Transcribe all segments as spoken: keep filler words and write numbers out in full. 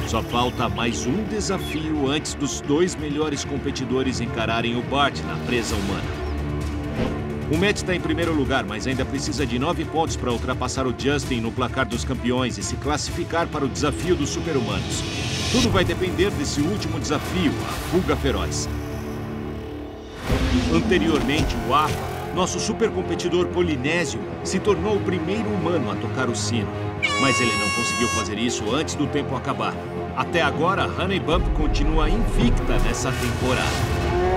Só falta mais um desafio antes dos dois melhores competidores encararem o Bart na presa humana. O Matt está em primeiro lugar, mas ainda precisa de nove pontos para ultrapassar o Justin no placar dos campeões e se classificar para o desafio dos super-humanos. Tudo vai depender desse último desafio, a fuga feroz. Anteriormente, o Afa, nosso super competidor polinésio, se tornou o primeiro humano a tocar o sino. Mas ele não conseguiu fazer isso antes do tempo acabar. Até agora, Honeybump continua invicta nessa temporada.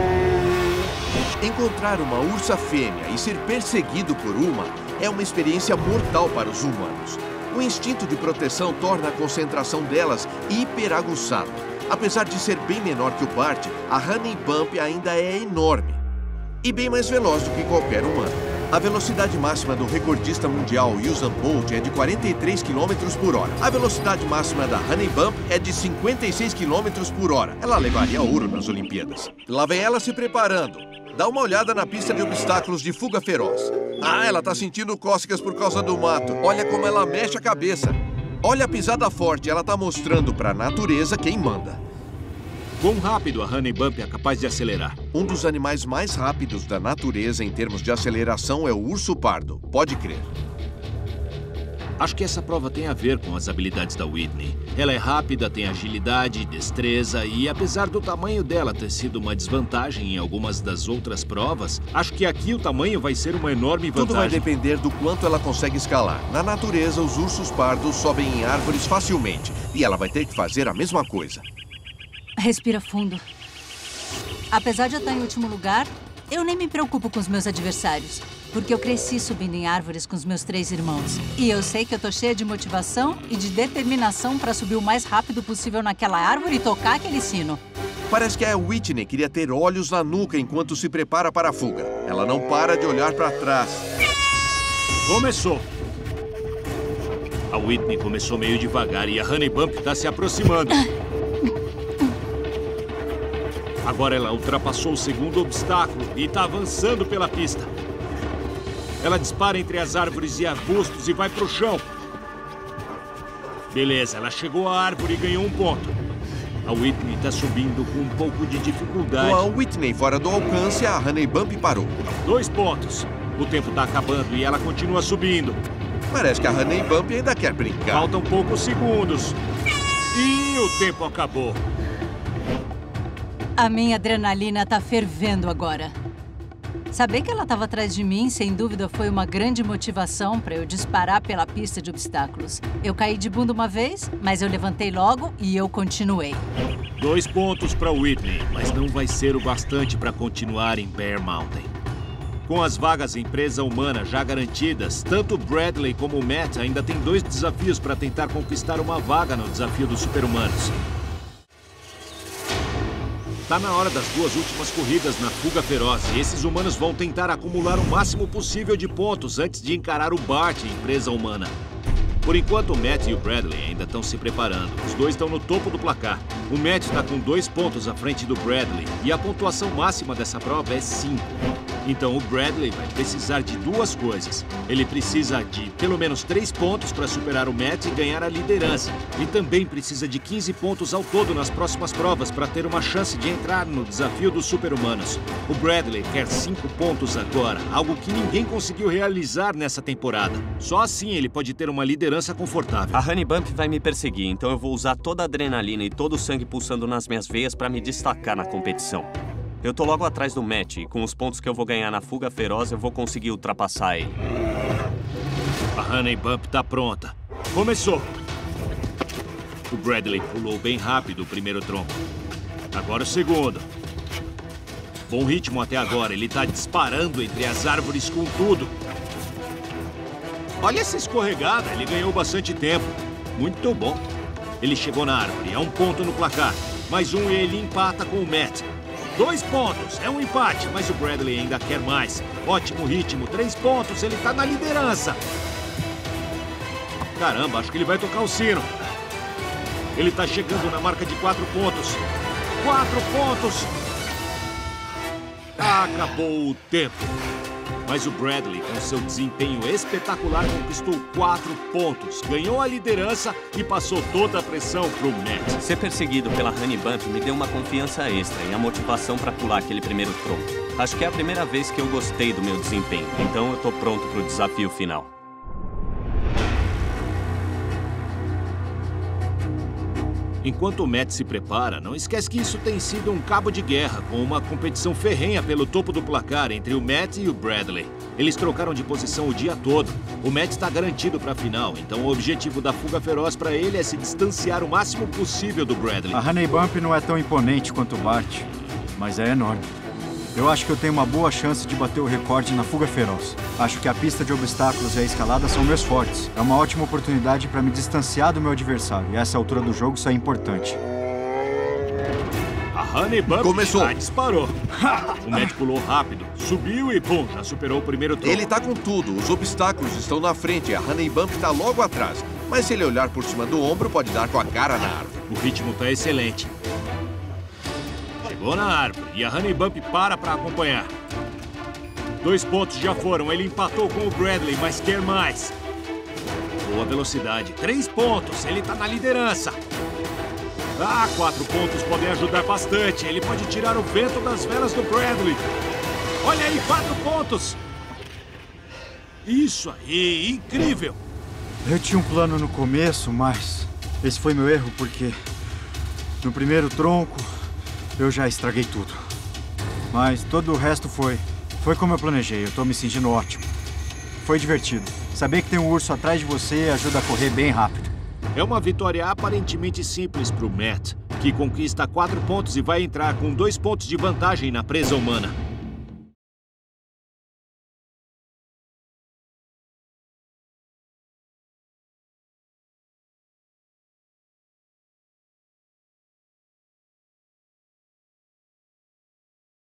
Encontrar uma ursa fêmea e ser perseguido por uma é uma experiência mortal para os humanos. O instinto de proteção torna a concentração delas hiperaguçada. Apesar de ser bem menor que o Bart, a Honeybump ainda é enorme e bem mais veloz do que qualquer humano. A velocidade máxima do recordista mundial Usain Bolt é de quarenta e três quilômetros por hora. A velocidade máxima da Honeybump é de cinquenta e seis quilômetros por hora. Ela levaria ouro nas Olimpíadas. Lá vem ela se preparando. Dá uma olhada na pista de obstáculos de fuga feroz. Ah, ela tá sentindo cócegas por causa do mato. Olha como ela mexe a cabeça. Olha a pisada forte. Ela tá mostrando pra natureza quem manda. Quão rápido a Honeybump é capaz de acelerar? Um dos animais mais rápidos da natureza em termos de aceleração é o urso pardo. Pode crer. Acho que essa prova tem a ver com as habilidades da Whitney. Ela é rápida, tem agilidade, destreza e, apesar do tamanho dela ter sido uma desvantagem em algumas das outras provas, acho que aqui o tamanho vai ser uma enorme vantagem. Tudo vai depender do quanto ela consegue escalar. Na natureza, os ursos pardos sobem em árvores facilmente e ela vai ter que fazer a mesma coisa. Respira fundo. Apesar de eu estar em último lugar, eu nem me preocupo com os meus adversários. Porque eu cresci subindo em árvores com os meus três irmãos. E eu sei que eu tô cheia de motivação e de determinação para subir o mais rápido possível naquela árvore e tocar aquele sino. Parece que a Whitney queria ter olhos na nuca enquanto se prepara para a fuga. Ela não para de olhar para trás. Começou! A Whitney começou meio devagar e a Honeybump está se aproximando. Agora ela ultrapassou o segundo obstáculo e está avançando pela pista. Ela dispara entre as árvores e arbustos e vai pro chão. Beleza, ela chegou à árvore e ganhou um ponto. A Whitney está subindo com um pouco de dificuldade. Com a Whitney fora do alcance, a Honeybump parou. Dois pontos. O tempo está acabando e ela continua subindo. Parece que a Honeybump ainda quer brincar. Faltam poucos segundos. E o tempo acabou. A minha adrenalina tá fervendo agora. Saber que ela estava atrás de mim, sem dúvida, foi uma grande motivação para eu disparar pela pista de obstáculos. Eu caí de bunda uma vez, mas eu levantei logo e eu continuei. Dois pontos para Whitney, mas não vai ser o bastante para continuar em Bear Mountain. Com as vagas em presa humana já garantidas, tanto Bradley como o Matt ainda têm dois desafios para tentar conquistar uma vaga no desafio dos super-humanos. Tá na hora das duas últimas corridas na fuga feroz e esses humanos vão tentar acumular o máximo possível de pontos antes de encarar o Bart em presa humana. Por enquanto, o Matt e o Bradley ainda estão se preparando. Os dois estão no topo do placar. O Matt está com dois pontos à frente do Bradley e a pontuação máxima dessa prova é cinco. Então, o Bradley vai precisar de duas coisas. Ele precisa de pelo menos três pontos para superar o Matt e ganhar a liderança. E também precisa de quinze pontos ao todo nas próximas provas para ter uma chance de entrar no desafio dos super-humanos. O Bradley quer cinco pontos agora, algo que ninguém conseguiu realizar nessa temporada. Só assim ele pode ter uma liderança confortável. A Honeybump vai me perseguir, então eu vou usar toda a adrenalina e todo o sangue pulsando nas minhas veias para me destacar na competição. Eu tô logo atrás do Matt e com os pontos que eu vou ganhar na fuga feroz eu vou conseguir ultrapassar ele. A Honeybump tá pronta. Começou! O Bradley pulou bem rápido o primeiro tronco. Agora o segundo. Bom ritmo até agora, ele tá disparando entre as árvores com tudo. Olha essa escorregada, ele ganhou bastante tempo. Muito bom. Ele chegou na árvore, é um ponto no placar. Mais um e ele empata com o Matt. Dois pontos, é um empate, mas o Bradley ainda quer mais. Ótimo ritmo, três pontos, ele tá na liderança. Caramba, acho que ele vai tocar o sino. Ele tá chegando na marca de quatro pontos. Quatro pontos. Acabou o tempo. Mas o Bradley, com seu desempenho espetacular, conquistou quatro pontos, ganhou a liderança e passou toda a pressão pro Matt. Ser perseguido pela Honey Bump me deu uma confiança extra e a motivação para pular aquele primeiro tronco. Acho que é a primeira vez que eu gostei do meu desempenho, então eu tô pronto pro desafio final. Enquanto o Matt se prepara, não esquece que isso tem sido um cabo de guerra, com uma competição ferrenha pelo topo do placar entre o Matt e o Bradley. Eles trocaram de posição o dia todo. O Matt está garantido para a final, então o objetivo da fuga feroz para ele é se distanciar o máximo possível do Bradley. A Honey Bump não é tão imponente quanto o Bart, mas é enorme. Eu acho que eu tenho uma boa chance de bater o recorde na fuga feroz. Acho que a pista de obstáculos e a escalada são meus fortes. É uma ótima oportunidade para me distanciar do meu adversário. E a essa altura do jogo isso é importante. A Honey Bump Começou. já disparou. O Matt pulou rápido, subiu e pum, já superou o primeiro tronco. Ele tá com tudo. Os obstáculos estão na frente e a Honey Bump tá logo atrás. Mas se ele olhar por cima do ombro, pode dar com a cara na árvore. O ritmo tá excelente. Chegou na árvore e a Honey Bump para para acompanhar. Dois pontos já foram. Ele empatou com o Bradley, mas quer mais. Boa velocidade. Três pontos. Ele tá na liderança. Ah, quatro pontos podem ajudar bastante. Ele pode tirar o vento das velas do Bradley. Olha aí, quatro pontos. Isso aí, incrível. Eu tinha um plano no começo, mas esse foi meu erro porque no primeiro tronco eu já estraguei tudo. Mas todo o resto foi... Foi como eu planejei. Eu tô me sentindo ótimo. Foi divertido. Saber que tem um urso atrás de você ajuda a correr bem rápido. É uma vitória aparentemente simples pro Matt, que conquista quatro pontos e vai entrar com dois pontos de vantagem na presa humana.